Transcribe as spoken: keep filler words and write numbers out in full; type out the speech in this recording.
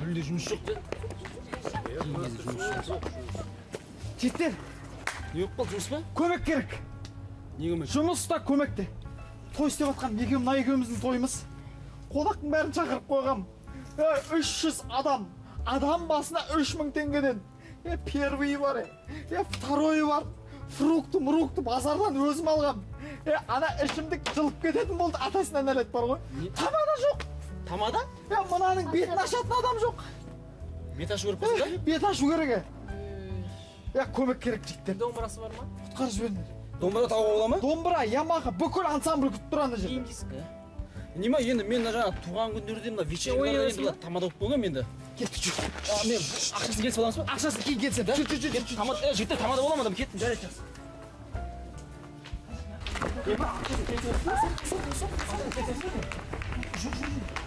Мүлде жұмыс жоқ та. Кейінгі жұмыс жоқ. Жеттер. Не болып қалды, жұмыс па? Көмек керек. Не көмек? Жұмыста көмекте. Той істеп жатқан екеуім, мына екеуміздің тойымыз. Қонақтың бәрін шақырып қойғам. үш жүз адам. Адам басына үш мың теңгеден. Е, первый бар, е, второй бар. Фрукты, мұрукты базардан өзім алғам. Е, ана ішімдік жылып кететін болды, атасынан нәлет бар ғой. Тамада жоқ. Тамада? Е, мынаның бетін ашатын адам жоқ. Бет ашу керек болса да? Бет ашу керек. Е, көмек керек жігіттер. Домбырасы бар ма? Құтқарып жіберіңдер. Домбыра тауып бола ма? Домбыра, Ямаха, бүкіл ансамбль күтіп тұр ана жерде. Киім дискі. Нема, енді мен жаңа туған күндерде мына вечеринкаларда енді тамада болып болғам енді. Кетті, жүр. Мен ақшасын келісіп аламыз ба? Ақшасын кейін келсем. Жүр, жүр, жүр, жүр. Тамада, жігіттер тамада бола ма адам? Кеттім, жарайды жақсы. Жүр, жүр, жүр.